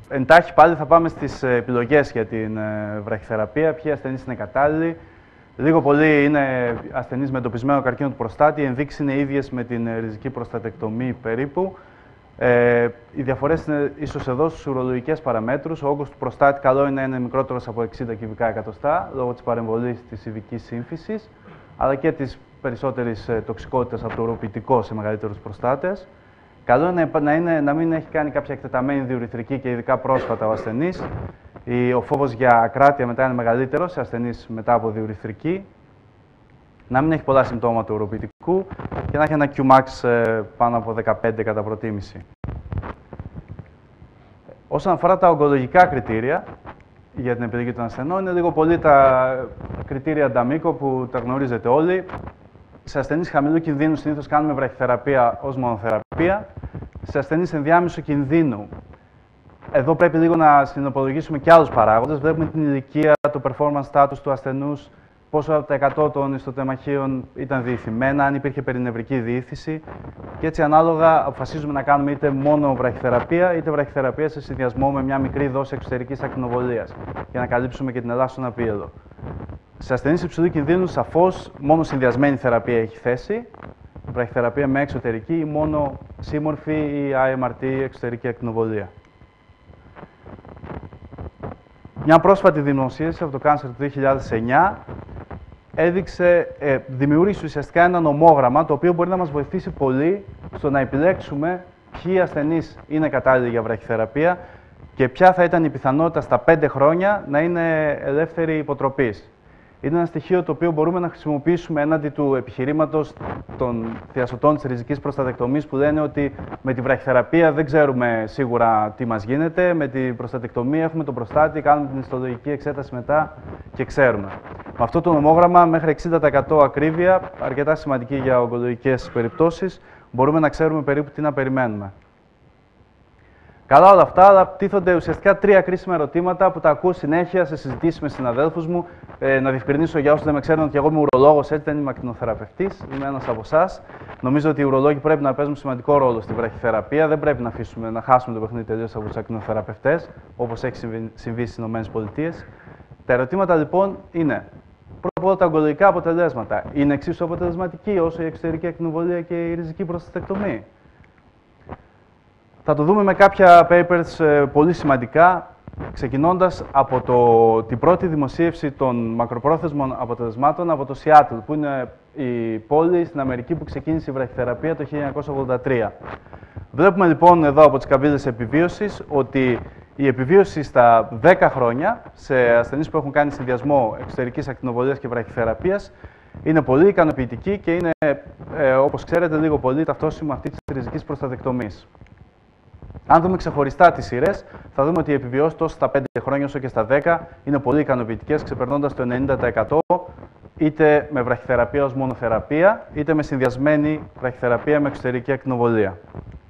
Εντάχει πάλι θα πάμε στις επιλογές για την βραχυθεραπεία, ποιοι ασθενείς είναι κατάλληλοι. Λίγο πολύ είναι ασθενείς με εντοπισμένο καρκίνο του προστάτη, οι ενδείξεις είναι ίδιες με την ριζική προστατεκτομή περίπου. Οι διαφορές είναι ίσως εδώ στους ουρολογικές παραμέτρους. Ο όγκος του προστάτη καλό είναι να είναι μικρότερος από 60 κυβικά εκατοστά, λόγω της παρεμβολής της ειδικής σύμφυσης, αλλά και της περισσότερης τοξικότητας από το ουροποιητικό σε μεγαλύτερους προστάτες. Καλό είναι να μην έχει κάνει κάποια εκτεταμένη διουρηθρική και ειδικά πρόσφατα ο ασθενής. Ο φόβος για ακράτεια μετά είναι μεγαλύτερος σε ασθενείς μετά από διουρηθρική. Να μην έχει πολλά συμπτώματα του ουροποιητικού και να έχει ένα Qmax πάνω από 15 κατά προτίμηση. Όσον αφορά τα ογκολογικά κριτήρια για την επιλογή των ασθενών, είναι λίγο πολύ τα κριτήρια Νταμίκο που τα γνωρίζετε όλοι. Σε ασθενείς χαμηλού κινδύνου συνήθως κάνουμε βραχυθεραπεία ως μονοθεραπεία. Σε ασθενείς ενδιάμεσου κινδύνου, εδώ πρέπει λίγο να συνυπολογίσουμε και άλλους παράγοντες. Βλέπουμε την ηλικία, το performance status του ασθενούς, πόσο από τα 100 των ιστοτεμαχίων ήταν διηθυμένα, αν υπήρχε περινευρική διήθηση. Και έτσι ανάλογα αποφασίζουμε να κάνουμε είτε μόνο βραχυθεραπεία, είτε βραχυθεραπεία σε συνδυασμό με μια μικρή δόση εξωτερικής ακτινοβολίας, για να καλύψουμε και την ελάσσονα πίελο. Σε ασθενείς υψηλού κινδύνου, σαφώς μόνο συνδυασμένη θεραπεία έχει θέση. Βραχυθεραπεία με εξωτερική ή μόνο σύμμορφη ή IMRT εξωτερική ακτινοβολία. Μια πρόσφατη δημοσίευση από το Cancer του 2009 δημιούργησε ουσιαστικά ένα νομόγραμμα το οποίο μπορεί να μας βοηθήσει πολύ στο να επιλέξουμε ποιοι ασθενείς είναι κατάλληλοι για βραχυθεραπεία και ποια θα ήταν η πιθανότητα στα 5 χρόνια να είναι ελεύθεροι υποτροπής. Είναι ένα στοιχείο το οποίο μπορούμε να χρησιμοποιήσουμε έναντι του επιχειρήματος των θειασωτών της ριζικής προστατεκτομής που λένε ότι με τη βραχυθεραπεία δεν ξέρουμε σίγουρα τι μας γίνεται, με την προστατεκτομία έχουμε τον προστάτη, κάνουμε την ιστολογική εξέταση μετά και ξέρουμε. Με αυτό το νομόγραμμα μέχρι 60% ακρίβεια, αρκετά σημαντική για ογκολογικές περιπτώσεις, μπορούμε να ξέρουμε περίπου τι να περιμένουμε. Καλά όλα αυτά, αλλά τίθονται ουσιαστικά 3 κρίσιμα ερωτήματα που τα ακούω συνέχεια σε συζητήσεις με συναδέλφους μου. Να διευκρινίσω για όσους δεν με ξέρουν ότι εγώ είμαι ουρολόγος, έτσι δεν είμαι ακτινοθεραπευτής, είμαι ένας από εσάς. Νομίζω ότι οι ουρολόγοι πρέπει να παίζουν σημαντικό ρόλο στη βραχυθεραπεία. Δεν πρέπει να χάσουμε το παιχνίδι τελείως από τους ακτινοθεραπευτές, όπως έχει συμβεί στις ΗΠΑ. Τα ερωτήματα λοιπόν είναι: πρώτα απ' όλα τα ογκολογικά αποτελέσματα. Είναι εξίσου αποτελεσματική όσο η εξωτερική ακτινοβολία και η ριζική προστατεκτομή? Θα το δούμε με κάποια papers πολύ σημαντικά, ξεκινώντας από την πρώτη δημοσίευση των μακροπρόθεσμων αποτελεσμάτων από το Seattle, που είναι η πόλη στην Αμερική που ξεκίνησε η βραχυθεραπεία το 1983. Βλέπουμε λοιπόν εδώ από τις καμπύλες επιβίωσης ότι η επιβίωση στα 10 χρόνια σε ασθενείς που έχουν κάνει συνδυασμό εξωτερικής ακτινοβολίας και βραχυθεραπείας είναι πολύ ικανοποιητική και είναι, όπως ξέρετε, λίγο πολύ ταυτόσιμη με αυτή της ριζικής προστατεκτομής. Αν δούμε ξεχωριστά τις σειρές, θα δούμε ότι οι επιβιώσεις τόσο στα 5 χρόνια όσο και στα 10 είναι πολύ ικανοποιητικές, ξεπερνώντας το 90% είτε με βραχυθεραπεία ως μονοθεραπεία, είτε με συνδυασμένη βραχυθεραπεία με εξωτερική ακτινοβολία.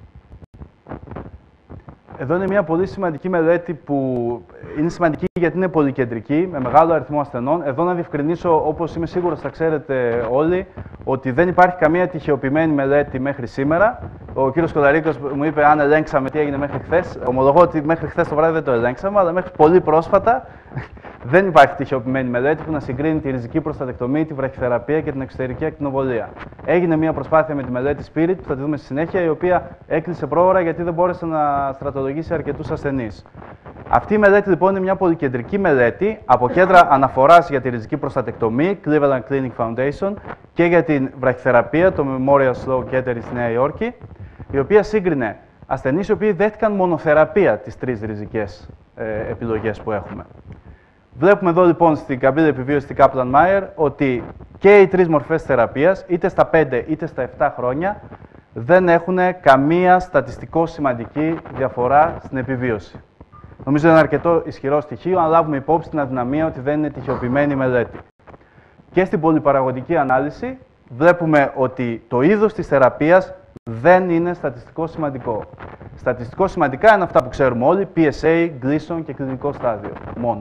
Εδώ είναι μια πολύ σημαντική μελέτη που είναι σημαντική γιατί είναι πολυκεντρική, με μεγάλο αριθμό ασθενών. Εδώ να διευκρινίσω, όπως είμαι σίγουρος θα ξέρετε όλοι, ότι δεν υπάρχει καμία τυχεοποιημένη μελέτη μέχρι σήμερα. Ο κύριος Κολαρίκος μου είπε αν ελέγξαμε τι έγινε μέχρι χθες. Ομολογώ ότι μέχρι χθες το βράδυ δεν το ελέγξαμε, αλλά μέχρι πολύ πρόσφατα δεν υπάρχει τυχεοποιημένη μελέτη που να συγκρίνει τη ριζική προστατεκτομή, τη βραχυθεραπεία και την εξωτερική ακτινοβολία. Έγινε μια προσπάθεια με τη μελέτη Spirit, που θα τη δούμε στη συνέχεια, η οποία έκλεισε πρόωρα γιατί δεν μπόρεσε να στρατολογήσει αρκετούς ασθενείς. Αυτή η μελέτη λοιπόν είναι μια πολυκεντρική μελέτη από κέντρα αναφοράς για τη ριζική προστατεκτομή, Cleveland Clinic Foundation, και για την βραχυθεραπεία, το Memorial Sloan Kettering στη Νέα Υόρκη, η οποία σύγκρινε ασθενείς οι οποίοι δέχτηκαν μονοθεραπεία τις 3 ριζικές επιλογές που έχουμε. Βλέπουμε εδώ λοιπόν στην καμπύλη επιβίωση της Kaplan-Meier ότι και οι 3 μορφές θεραπείας, είτε στα 5 είτε στα 7 χρόνια, δεν έχουν καμία στατιστικώς σημαντική διαφορά στην επιβίωση. Νομίζω είναι αρκετό ισχυρό στοιχείο, αν λάβουμε υπόψη την αδυναμία ότι δεν είναι τυχεοποιημένη μελέτη. Και στην πολυπαραγωγική ανάλυση βλέπουμε ότι το είδος της θεραπείας δεν είναι στατιστικό σημαντικό. Στατιστικό σημαντικά είναι αυτά που ξέρουμε όλοι, PSA, Gleason και κλινικό στάδιο, μόνο.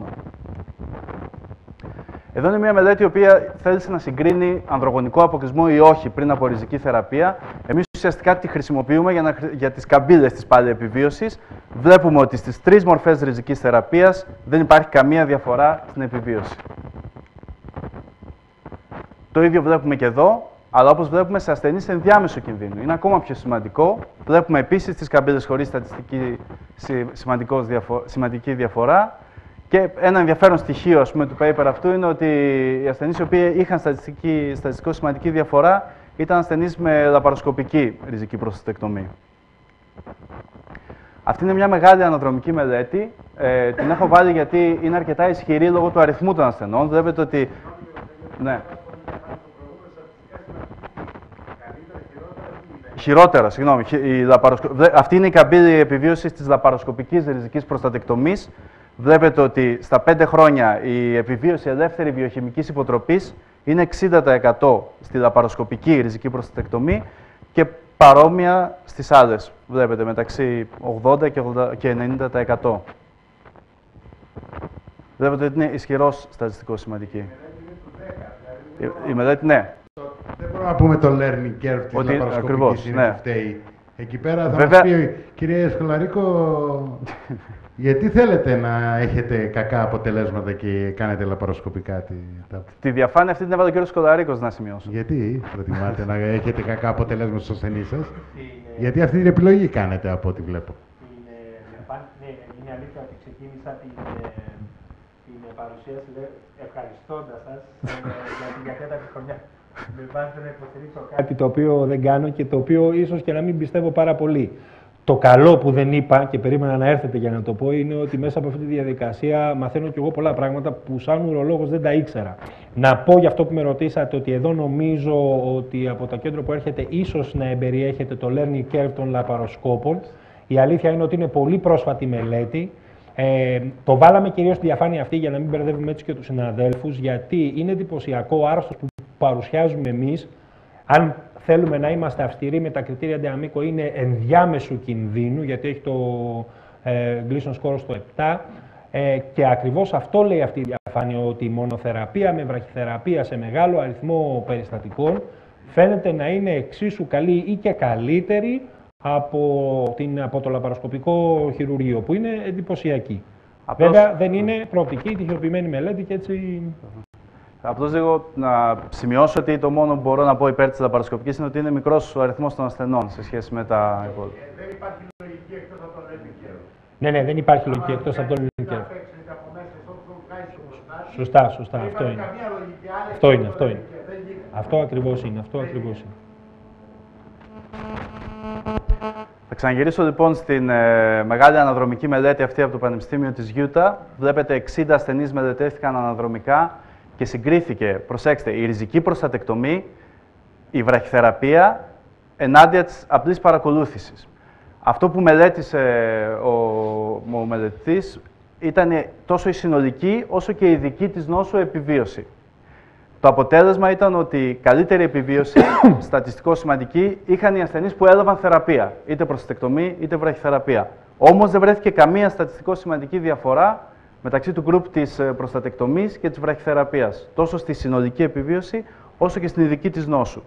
Εδώ είναι μια μελέτη η οποία θέλησε να συγκρίνει ανδρογονικό αποκλεισμό ή όχι πριν από ριζική θεραπεία. Εμείς ουσιαστικά τη χρησιμοποιούμε για τις καμπύλες της πάλι επιβίωσης. Βλέπουμε ότι στις 3 μορφές ριζικής θεραπείας δεν υπάρχει καμία διαφορά στην επιβίωση. Το ίδιο βλέπουμε και εδώ, αλλά όπως βλέπουμε σε ασθενείς ενδιάμεσου κινδύνου. Είναι ακόμα πιο σημαντικό. Βλέπουμε επίσης τις καμπύλες χωρίς σημαντική διαφορά. Και ένα ενδιαφέρον στοιχείο του paper αυτού είναι ότι οι ασθενείς οι οποίοι είχαν στατιστικό σημαντική διαφορά ήταν ασθενείς με λαπαροσκοπική ριζική προστατεκτομή. Αυτή είναι μια μεγάλη αναδρομική μελέτη. Την έχω βάλει γιατί είναι αρκετά ισχυρή λόγω του αριθμού των ασθενών. Βλέπετε ότι... Ναι. Χειρότερα, συγγνώμη. Αυτή είναι η καμπύλη επιβίωσης της λαπαροσκοπικής ριζικής προστατεκτομής. Βλέπετε ότι στα 5 χρόνια η επιβίωση ελεύθερη βιοχημικής υποτροπής είναι 60% στη λαπαροσκοπική ριζική προστατεκτομή και παρόμοια στις άλλες. Βλέπετε μεταξύ 80% και 90%. Βλέπετε ότι είναι ισχυρός στατιστικό σημαντική. Η μελέτη, ναι. Δεν μπορούμε να πούμε το learning curve της λαπαροσκοπικής είναι που φταίει. Εκεί πέρα θα μας πει, κύριε Σχολαρίκο, γιατί θέλετε να έχετε κακά αποτελέσματα και κάνετε λαπαροσκοπικά τη διαφάνεια αυτή την έβαλε ο κύριος Σχολαρίκος να σημειώσω. Γιατί προτιμάτε να έχετε κακά αποτελέσματα στους ασθενείς σας? Γιατί αυτή την επιλογή κάνετε από ό,τι βλέπω. Είναι αλήθεια ότι ξεκίνησα την παρουσίαση ευχαριστώντας σας για την διαθέτατη χρονιά. Με βάζετε να υποστηρίξω κάτι το οποίο δεν κάνω και το οποίο ίσως και να μην πιστεύω πάρα πολύ. Το καλό που δεν είπα και περίμενα να έρθετε για να το πω είναι ότι μέσα από αυτή τη διαδικασία μαθαίνω κι εγώ πολλά πράγματα που σαν ουρολόγος δεν τα ήξερα. Να πω για αυτό που με ρωτήσατε ότι εδώ νομίζω ότι από το κέντρο που έρχεται ίσως να εμπεριέχεται το learning curve των λαπαροσκόπων. Η αλήθεια είναι ότι είναι πολύ πρόσφατη μελέτη. Το βάλαμε κυρίως στη διαφάνεια αυτή για να μην μπερδεύουμε έτσι και τους συναδέλφους, γιατί είναι εντυπωσιακό ο άρρωστος που παρουσιάζουμε εμείς. Αν θέλουμε να είμαστε αυστηροί με τα κριτήρια Ντεαμίκο, είναι ενδιάμεσου κινδύνου, γιατί έχει το Gleason score στο 7. Και ακριβώς αυτό λέει αυτή η διαφάνεια, ότι η μονοθεραπεία με βραχυθεραπεία σε μεγάλο αριθμό περιστατικών φαίνεται να είναι εξίσου καλή ή και καλύτερη από το λαπαροσκοπικό χειρουργείο, που είναι εντυπωσιακή. Βέβαια δεν είναι προοπτική, τυχεοποιημένη μελέτη και έτσι... Απλώς λίγο να σημειώσω ότι το μόνο που μπορώ να πω υπέρ της λαπαροσκοπικής είναι ότι είναι μικρός ο αριθμός των ασθενών σε σχέση με τα υπόλοιπα. Δεν υπάρχει λογική εκτός από το learning curve. Ναι, δεν υπάρχει λογική εκτός από το learning curve. Σωστά, αυτό είναι. Αυτό είναι. Αυτό ακριβώς είναι. Θα ξαναγυρίσω λοιπόν στην μεγάλη αναδρομική μελέτη αυτή από το Πανεπιστήμιο της Γιούτα. Βλέπετε 60 ασθενείς μελετήθηκαν αναδρομικά και συγκρίθηκε, προσέξτε, η ριζική προστατεκτομή, η βραχυθεραπεία ενάντια της απλής παρακολούθησης. Αυτό που μελέτησε ο μελετητής ήταν τόσο η συνολική όσο και η δική της νόσου επιβίωση. Το αποτέλεσμα ήταν ότι η καλύτερη επιβίωση, στατιστικό σημαντική, είχαν οι ασθενείς που έλαβαν θεραπεία, είτε προστατεκτομή είτε βραχυθεραπεία. Όμως δεν βρέθηκε καμία στατιστικό σημαντική διαφορά μεταξύ του γκρουπ της προστατεκτομής και της βραχυθεραπείας, τόσο στη συνολική επιβίωση όσο και στην ειδική της νόσου.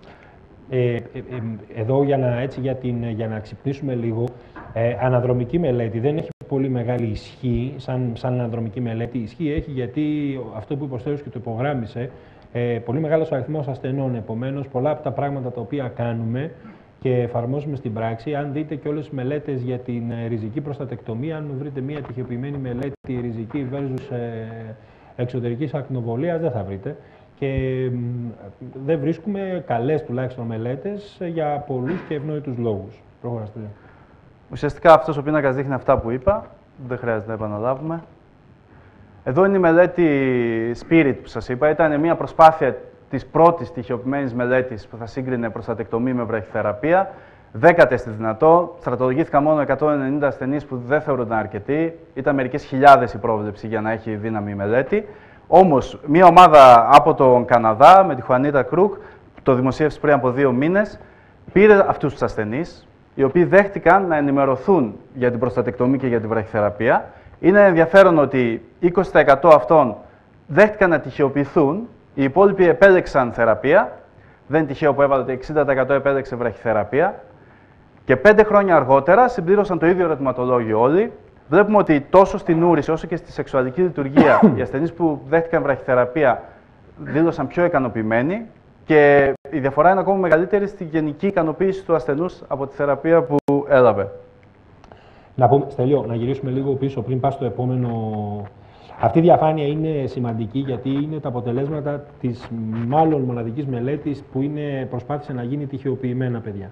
Εδώ για να ξυπνήσουμε λίγο, αναδρομική μελέτη δεν έχει πολύ μεγάλη ισχύ, σαν αναδρομική μελέτη. Ισχύ έχει γιατί αυτό που είπε ο Στέλιος και το υπογράμμισε, πολύ μεγάλος αριθμός ασθενών. Επομένως, πολλά από τα πράγματα τα οποία κάνουμε και εφαρμόζουμε στην πράξη, αν δείτε και όλες τις μελέτες για την ριζική προστατεκτομία, αν βρείτε μια τυχεοποιημένη μελέτη ριζική versus εξωτερικής ακτινοβολίας, δεν θα βρείτε. Και δεν βρίσκουμε καλές τουλάχιστον μελέτες για πολλούς και ευνόητους λόγους. Προχωράστε. Ουσιαστικά αυτός ο πίνακας δείχνει αυτά που είπα, δεν χρειάζεται να επαναλάβουμε. Εδώ είναι η μελέτη Spirit που σας είπα. Ήταν μια προσπάθεια της πρώτης τυχεοποιημένης μελέτης που θα σύγκρινε προστατεκτομή με βραχυθεραπεία. 10 τεστ δυνατό. Στρατολογήθηκαν μόνο 190 ασθενείς που δεν θεωρούνταν αρκετοί. Ήταν μερικές χιλιάδες η πρόβλεψη για να έχει δύναμη η μελέτη. Όμως, μια ομάδα από τον Καναδά με τη Χουανίτα Κρούκ, το δημοσίευσε πριν από 2 μήνες, πήρε αυτούς τους ασθενείς, οι οποίοι δέχτηκαν να ενημερωθούν για την προστατεκτομή και για την βραχυθεραπεία. Είναι ενδιαφέρον ότι 20% αυτών δέχτηκαν να τυχεοποιηθούν, οι υπόλοιποι επέλεξαν θεραπεία. Δεν είναι τυχαίο που έβαλε ότι 60% επέλεξε βραχυθεραπεία. Και 5 χρόνια αργότερα συμπλήρωσαν το ίδιο ερωτηματολόγιο όλοι. Βλέπουμε ότι τόσο στην ούρηση όσο και στη σεξουαλική λειτουργία οι ασθενείς που δέχτηκαν βραχυθεραπεία δήλωσαν πιο ικανοποιημένοι και η διαφορά είναι ακόμα μεγαλύτερη στη γενική ικανοποίηση του ασθενούς από τη θεραπεία που έλαβε. Να πούμε, Στέλιο, να γυρίσουμε λίγο πίσω πριν πας στο επόμενο. Αυτή η διαφάνεια είναι σημαντική γιατί είναι τα αποτελέσματα της μάλλον μοναδικής μελέτης που προσπάθησε να γίνει τυχεοποιημένα, παιδιά.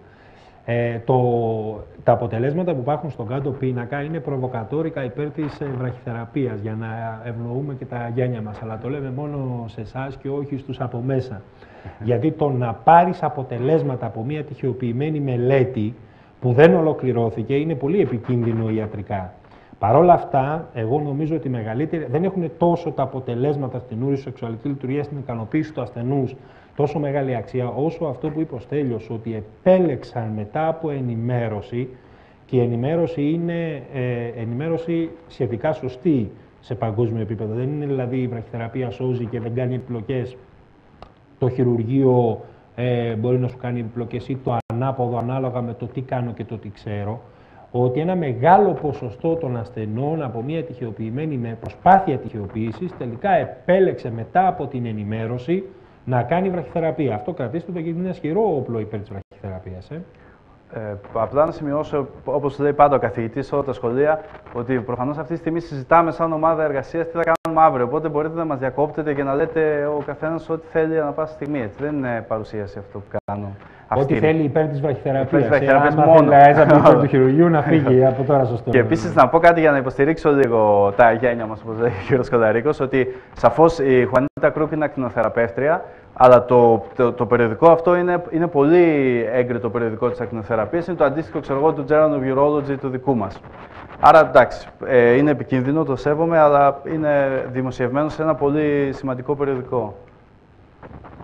Τα αποτελέσματα που υπάρχουν στον κάτω πίνακα είναι προβοκατόρικα υπέρ της βραχυθεραπείας για να ευνοούμε και τα γένια μας. Αλλά το λέμε μόνο σε εσάς και όχι στους από μέσα. Γιατί το να πάρεις αποτελέσματα από μια τυχεοποιημένη μελέτη που δεν ολοκληρώθηκε είναι πολύ επικίνδυνο ιατρικά. Παρ' όλα αυτά, εγώ νομίζω ότι δεν έχουν τόσο τα αποτελέσματα στην ούρηση σεξουαλική λειτουργία, στην ικανοποίηση του ασθενούς, τόσο μεγάλη αξία, όσο αυτό που είπε ο Στέλιος, ότι επέλεξαν μετά από ενημέρωση, και η ενημέρωση είναι ενημέρωση σχετικά σωστή σε παγκόσμιο επίπεδο. Δεν είναι δηλαδή η βραχυθεραπεία σώζει και δεν κάνει επιπλοκές. Το χειρουργείο μπορεί να σου κάνει επιπλοκές ή το ανάποδο ανάλογα με το τι κάνω και το τι ξέρω. Ότι ένα μεγάλο ποσοστό των ασθενών από μια τυχεοποιημένη με προσπάθεια τυχεοποίησης τελικά επέλεξε μετά από την ενημέρωση να κάνει βραχυθεραπεία. Αυτό κρατήστε το γιατί είναι ένα ισχυρό όπλο υπέρ της βραχυθεραπείας. Απλά να σημειώσω, όπως λέει πάντα ο καθηγητής σε όλα τα σχολεία, ότι προφανώς αυτή τη στιγμή συζητάμε σαν ομάδα εργασίας τι θα κάνουμε αύριο. Οπότε μπορείτε να μας διακόπτετε και να λέτε ο καθένας ό,τι θέλει ανά πάσα στιγμή. Έτσι. Δεν είναι παρουσίαση αυτό που κάνω. Ό,τι θέλει υπέρ της βραχυθεραπείας. Αν μόνο. Αν θέλει του χειρουργείου να φύγει από τώρα σωστό. Και επίσης να πω κάτι για να υποστηρίξω λίγο τα γένια μας, όπως λέει ο κ. Σκολαρίκος, ότι σαφώς η Χουανίτα Κρούπ είναι ακτινοθεραπεύτρια, αλλά το περιοδικό αυτό είναι πολύ έγκριτο περιοδικό της ακτινοθεραπείας. Είναι το αντίστοιχο, ξέρω εγώ, του Journal of Urology του δικού μας. Άρα εντάξει, είναι επικίνδυνο, το σέβομαι, αλλά είναι δημοσιευμένο σε ένα πολύ σημαντικό περιοδικό.